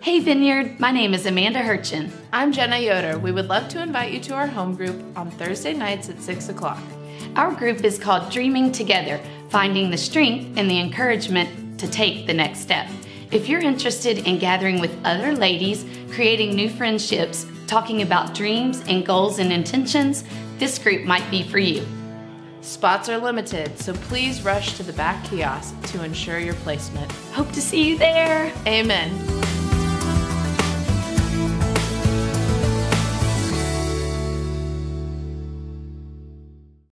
Hey Vineyard, my name is Amanda Hurchin. I'm Jenna Yoder. We would love to invite you to our home group on Thursday nights at 6 o'clock. Our group is called Dreaming Together, finding the strength and the encouragement to take the next step. If you're interested in gathering with other ladies, creating new friendships, talking about dreams and goals and intentions, this group might be for you. Spots are limited, so please rush to the back kiosk to ensure your placement. Hope to see you there. Amen.